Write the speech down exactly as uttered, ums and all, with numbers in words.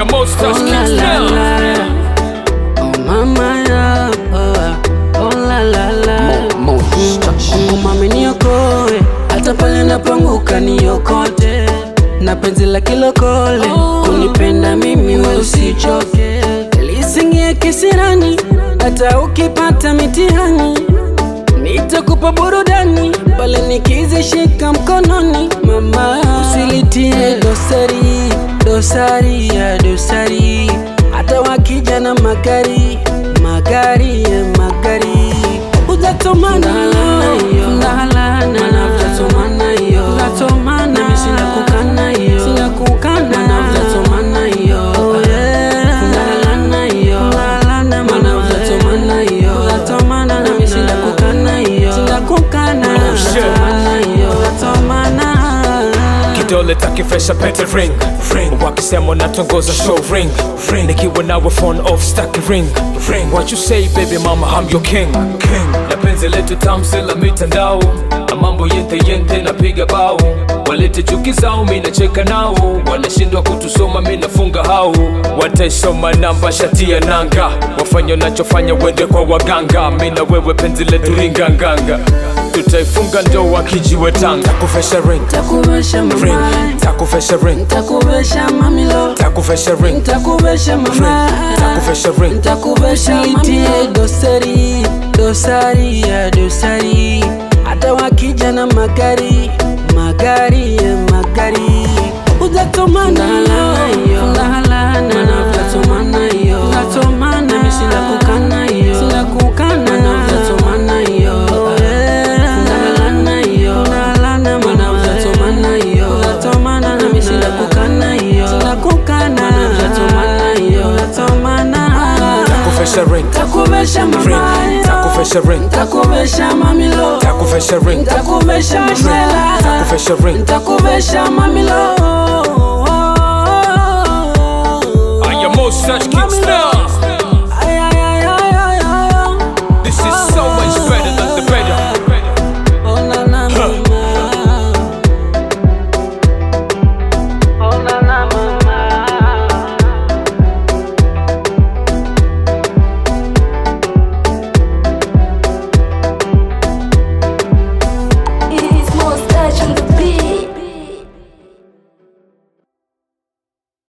your Moztach keeps down. Oh mama ya, oh, oh la la la. Moztach. Oh mama niokoe, hata pale napanguka niokote. Na penzi la kilokole, kunipenda mimi we usichoke. Lisingie kisirani, hata ukipata mitihani. Nitakupa burudani, pale nikizishika mkononi. Mama usilitie dosari, dosari ya dosari. Hata wakija na magari, magari ya magari. Fudzatsomana yo, mana Fudzatsomana yo, Fudzatsomana mimi sina kukana yo, sina kukana mana Fudzatsomana yo, Fudzatsomana yo, mana Fudzatsomana yo, Fudzatsomana mimi sina kukana yo, sina kukana Fudzatsomana yo, Fudzatsomana. Kidole takifresha pete ring, ring. Wakisema natongoza show ring, ring. Nikiwa nawe phone off stack ring, ring. What you say baby mama I'm your king, king. Na penzi letu tamsela mitandao, na mambo yente yente napiga bao. Walete chuki zao mimi nacheka nao, wanashindwa kutusoma mimi nafunga hao. Wataisoma namba shati ya nanga, wafanya nachofanya wende kwa waganga. Mimi na wewe penzi letu ringanganga, tutaifunga ndoa kijiwe tanga. Takufesha ring, takuvesha mama, takufesha ring, takuvesha mamilo, takufesha ring, takuvesha mama, takufesha ring, takuvesha litie dosari, dosari ya dosari. Hata wakija na magari, magari ya magari. Fudzatsomana yo, mana Fudzatsomana yo, Fudzatsomana mimi sina kukana yo, sina kukana mana Fudzatsomana yo, Fudzatsomana yo, mana Fudzatsomana yo, Fudzatsomana mimi sina kukana yo, sina kukana Fudzatsomana yo, Fudzatsomana. takufesha ring, takuvesha mama, takufesha ring, takuvesha mamilo, takufesha ring, takuvesha mshela, takufesha ring, takuvesha mamilo. I am Moztach.